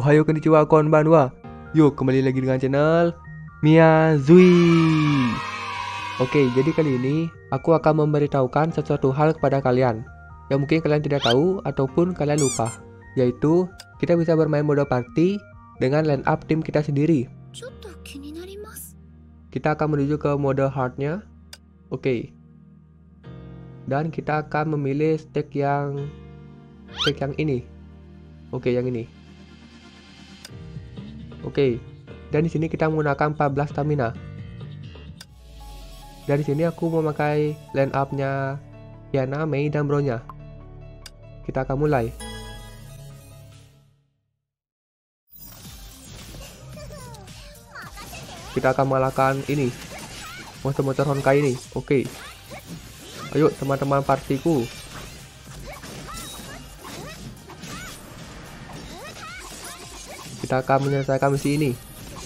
Ohayo konnichiwa konbanwa. Yuk kembali lagi dengan channel Miyazui. Oke, jadi kali ini aku akan memberitahukan sesuatu hal kepada kalian yang mungkin kalian tidak tahu ataupun kalian lupa, yaitu kita bisa bermain mode party dengan line up tim kita sendiri. Kita akan menuju ke mode hardnya. Oke. Dan kita akan memilih stake yang ini. Oke, yang ini. Oke, dan di sini kita menggunakan 14 stamina. Dari sini aku memakai line up-nya Kiana, Mei, dan Bronya. Kita akan mulai. Kita akan mengalahkan ini, monster-monster Honkai ini. Oke. Ayo teman-teman partiku. Kita akan menyelesaikan misi ini.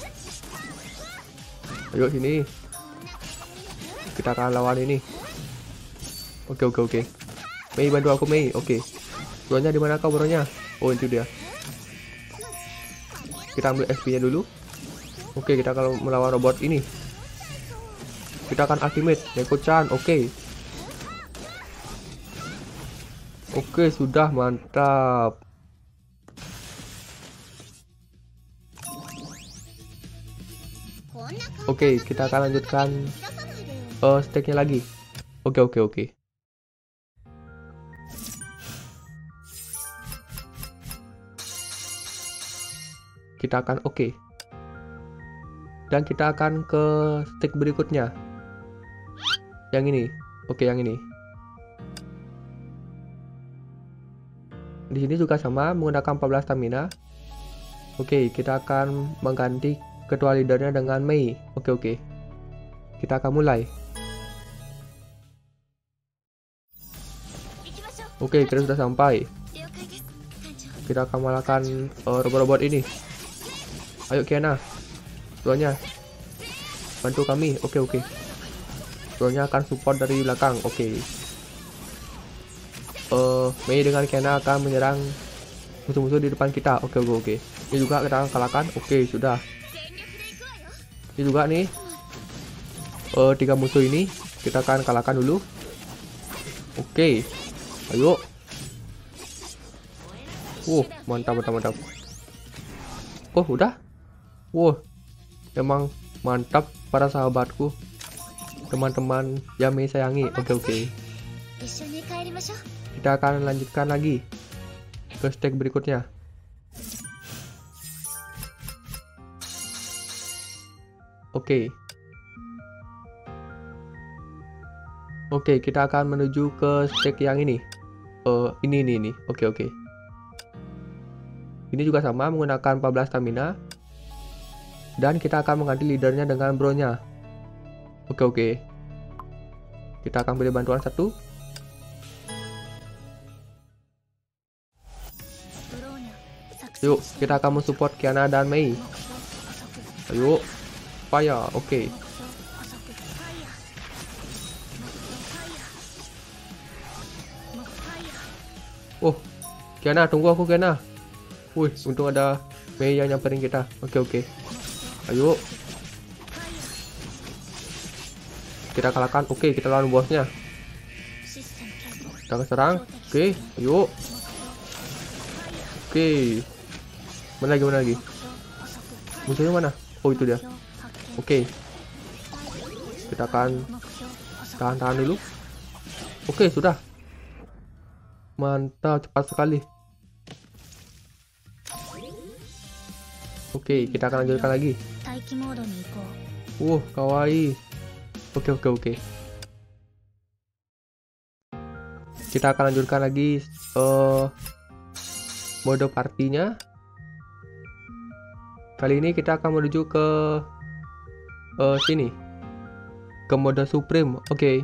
Ayo sini. Kita akan lawan ini. Oke. Mei, bantu aku Mei. Oke. Bronya di mana kau, bronya? Oh, itu dia. Kita ambil SP-nya dulu. Oke, kita kalau melawan robot ini. Kita akan ultimate Neko-chan. Oke, sudah mantap. Oke, kita akan lanjutkan stake-nya lagi. Oke. Kita akan dan kita akan ke stake berikutnya. Yang ini. Oke, yang ini. Di sini juga sama menggunakan 14 stamina. Oke, kita akan mengganti ketua leadernya dengan Mei. Oke. Kita akan mulai. Oke, kita sudah sampai. Kita akan mengalahkan robot-robot ini. Ayo Kiana, Bronya, bantu kami. Oke. Bronya akan support dari belakang. Oke. Mei dengan Kiana akan menyerang musuh-musuh di depan kita. Oke. Ini juga kita akan kalahkan. Oke, sudah. Ini juga nih 3 musuh ini kita akan kalahkan dulu. Oke, ayo. Mantap. Oh, udah. Emang mantap para sahabatku, teman-teman yang Mei sayangi. Oke. Kita akan lanjutkan lagi ke stake berikutnya. Oke, kita akan menuju ke stake yang ini. Ini. Oke. Ini juga sama menggunakan 14 stamina. Dan kita akan mengganti leadernya dengan Bronya. Oke. Kita akan beri bantuan satu. Yuk, kita akan mensupport Kiana dan Mei. Ayo, fire. Oke. Kiana, tunggu aku Kiana. Untung ada Mei yang nyamperin kita. Oke. Ayo. Kita kalahkan. Oke, kita lawan bosnya. Kita serang. Oke, ayo. Oke. Mana lagi? Musuhnya mana? Oh, itu dia. Oke. Kita akan tahan dulu. Oke, sudah. Mantap, cepat sekali. Oke, kita akan lanjutkan lagi. Kawaii. Oke. Kita akan lanjutkan lagi mode partinya. Kali ini kita akan menuju ke sini, ke mode supreme. Oke.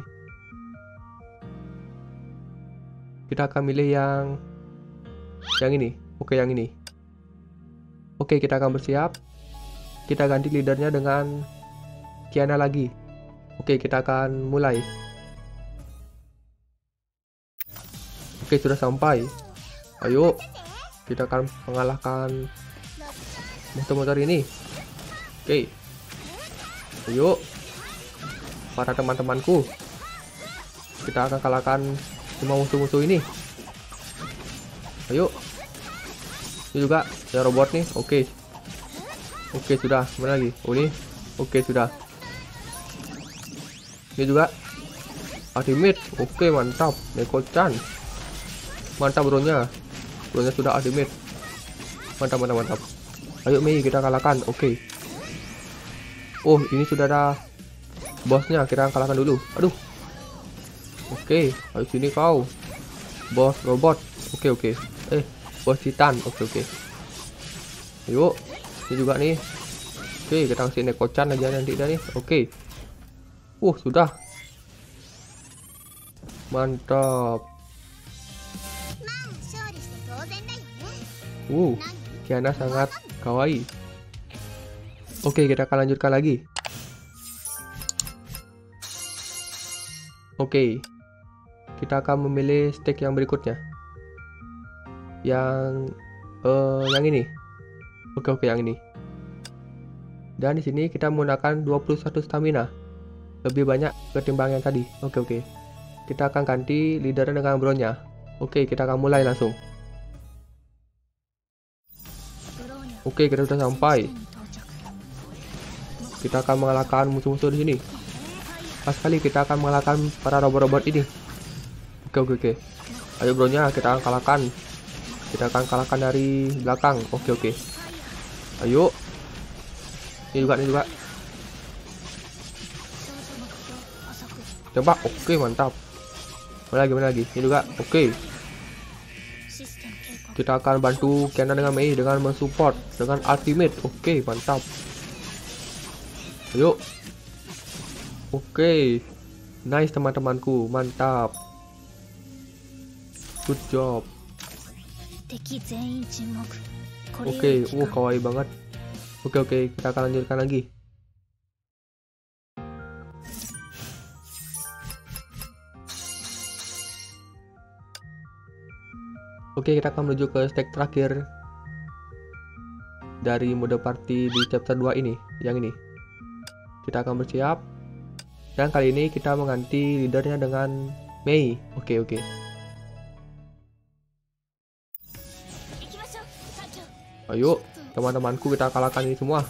Kita akan milih yang ini. Yang ini. Oke, kita akan bersiap. Kita ganti leadernya dengan Kiana lagi. Oke, kita akan mulai. Oke, sudah sampai. Ayo, kita akan mengalahkan motor-motor ini. Oke. Ayo. Para teman-temanku. Kita akan kalahkan semua musuh-musuh ini. Ayo. Ini juga ya robot nih. Oke. Oke, sudah. Mana lagi? Oh, ini. Oke, sudah. Ini juga ultimate. Oke, mantap. Neko-chan. Mantap bronya. Bronya sudah ultimate. Mantap, mantap, mantap. Ayo Mei, kita kalahkan. Oke. Oh, ini sudah ada bosnya. Kita kalahkan dulu. Aduh. Oke, ayo sini kau. Bos robot. Oke. Bos titan. Oke. Ayo. Ini juga nih. Oke, kita kasih Neko-chan aja nanti dah nih. Oke. Sudah. Mantap. Kiana sangat kawaii. Oke, kita akan lanjutkan lagi. Oke. Kita akan memilih stake yang berikutnya. Yang ini. Oke, yang ini. Dan di sini kita menggunakan 21 stamina. Lebih banyak ketimbang yang tadi. Oke. Kita akan ganti leader dengan bronnya. Oke, kita akan mulai langsung. Oke, kita sudah sampai. Kita akan mengalahkan musuh-musuh di sini. Pas kali kita akan mengalahkan para robot-robot ini. Oke. Ayo bronnya, kita akan kalahkan. Kita akan kalahkan dari belakang. Oke. Ayo. Ini juga. Coba. Oke, mantap. Mana lagi? Ini juga. Oke. Kita akan bantu Kiana dengan Mei dengan mensupport dengan ultimate. Oke, mantap. Ayo. Oke. Nice teman-temanku, mantap. Good job. Oke, kawaii banget. Oke, kita akan lanjutkan lagi. Oke, kita akan menuju ke stake terakhir dari mode party di chapter 2 ini, yang ini. Kita akan bersiap. Dan kali ini kita mengganti leadernya dengan Mei. Oke. Ayo, teman-temanku, kita kalahkan ini semua.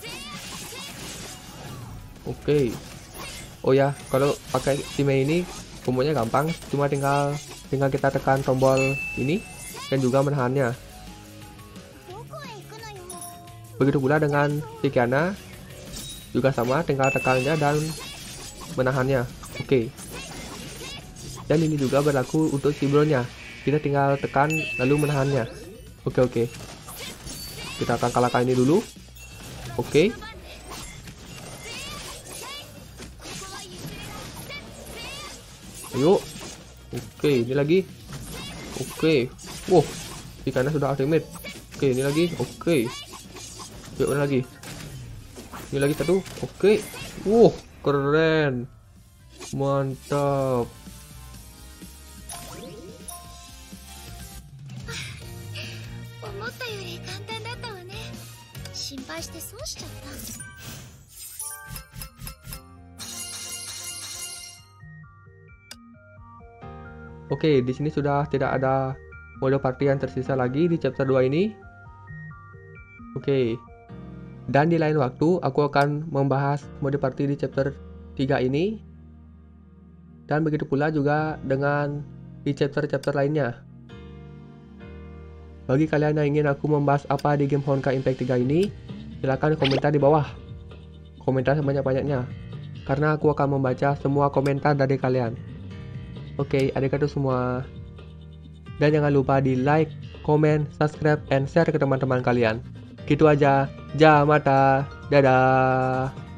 Oke. Oh ya, kalau pakai si Mei ini kombonya gampang, cuma tinggal kita tekan tombol ini dan juga menahannya. Begitu pula dengan si Kiana, juga sama, tinggal tekannya dan menahannya. Oke. Dan ini juga berlaku untuk si bronnya. Kita tinggal tekan lalu menahannya. Oke. Kita akan kalahkan ini dulu. Oke. Ayo. Oke, ini lagi. Oke. Wow, ikannya sudah ultimate. Oke, ini lagi. Oke. Yuk, mana lagi? Ini lagi satu. Oke. Keren. Mantap. Oke, di sini sudah tidak ada mode party yang tersisa lagi di chapter 2 ini. Oke. Dan di lain waktu aku akan membahas mode party di chapter 3 ini. Dan begitu pula juga dengan di chapter-chapter lainnya. Bagi kalian yang ingin aku membahas apa di game Honkai Impact 3 ini, silahkan komentar di bawah. Komentar sebanyak-banyaknya. Karena aku akan membaca semua komentar dari kalian. Oke, arigatou semua. Dan jangan lupa di like, comment, subscribe, and share ke teman-teman kalian. Gitu aja. Mata. Dadah.